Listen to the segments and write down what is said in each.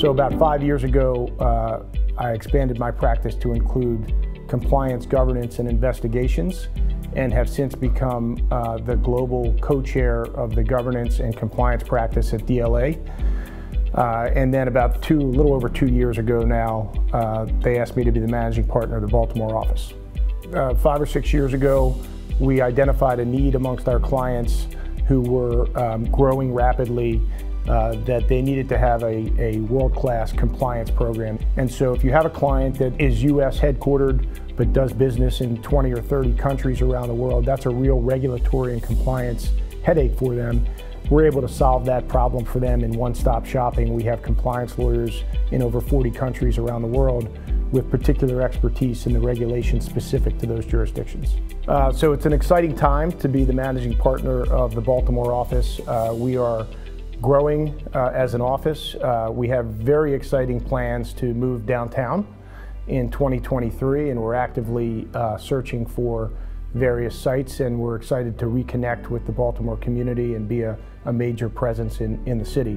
So about 5 years ago, I expanded my practice to include compliance, governance, and investigations, and have since become the global co-chair of the governance and compliance practice at DLA. And then about a little over 2 years ago now, they asked me to be the managing partner of the Baltimore office. 5 or 6 years ago, we identified a need amongst our clients who were growing rapidly, that they needed to have a world-class compliance program. And so if you have a client that is US headquartered but does business in 20 or 30 countries around the world, that's a real regulatory and compliance headache for them. We're able to solve that problem for them in one-stop shopping. We have compliance lawyers in over 40 countries around the world with particular expertise in the regulations specific to those jurisdictions. So it's an exciting time to be the managing partner of the Baltimore office. We are growing as an office. We have very exciting plans to move downtown in 2023, and we're actively searching for various sites, and we're excited to reconnect with the Baltimore community and be a major presence in the city.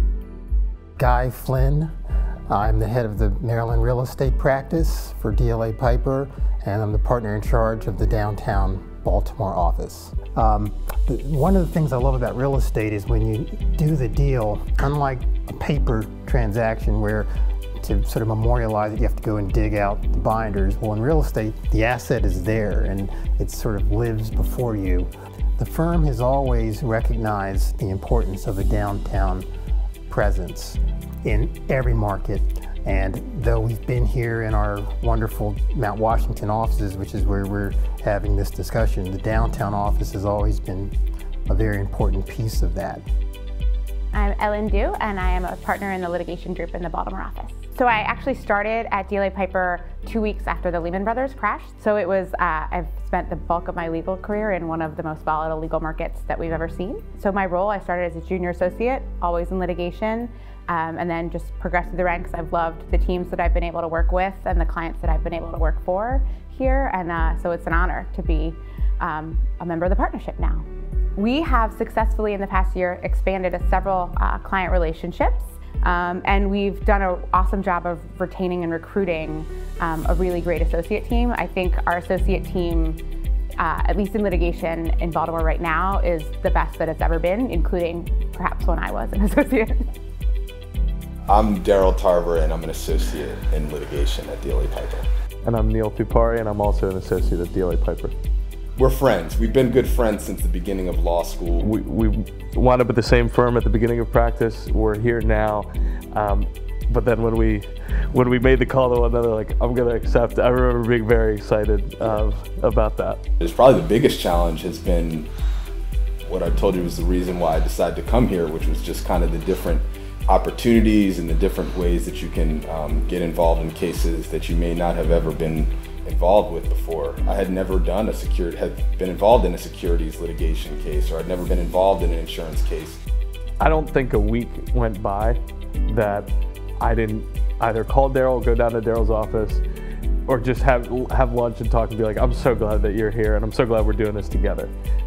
Guy Flynn. I'm the head of the Maryland real estate practice for DLA Piper, and I'm the partner in charge of the downtown Baltimore office. One of the things I love about real estate is when you do the deal, unlike a paper transaction where to sort of memorialize it, you have to go and dig out the binders. Well, in real estate, the asset is there and it sort of lives before you. The firm has always recognized the importance of a downtown presence in every market. And though we've been here in our wonderful Mount Washington offices, which is where we're having this discussion, the downtown office has always been a very important piece of that. I'm Ellen Dew, and I am a partner in the litigation group in the Baltimore office. So I actually started at DLA Piper 2 weeks after the Lehman Brothers crash. So it was, I've spent the bulk of my legal career in one of the most volatile legal markets that we've ever seen. So my role, I started as a junior associate, always in litigation, and then just progressed through the ranks. I've loved the teams that I've been able to work with and the clients that I've been able to work for here, and so it's an honor to be a member of the partnership now. We have successfully in the past year expanded several client relationships, and we've done an awesome job of retaining and recruiting a really great associate team. I think our associate team, at least in litigation in Baltimore right now, is the best that it's ever been, including perhaps when I was an associate. I'm Daryl Tarver, and I'm an associate in litigation at DLA Piper. And I'm Neil Tupari, and I'm also an associate at DLA Piper. We're friends. We've been good friends since the beginning of law school. We wound up at the same firm at the beginning of practice. We're here now. But then when we made the call to one another, like, I'm going to accept, I remember being very excited about that. It's probably the biggest challenge has been what I told you was the reason why I decided to come here, which was just kind of the different opportunities and the different ways that you can get involved in cases that you may not have ever been involved with before. I had never been involved in a securities litigation case, or I'd never been involved in an insurance case. I don't think a week went by that I didn't either call Daryl, go down to Daryl's office, or just have lunch and talk and be like, I'm so glad that you're here and I'm so glad we're doing this together.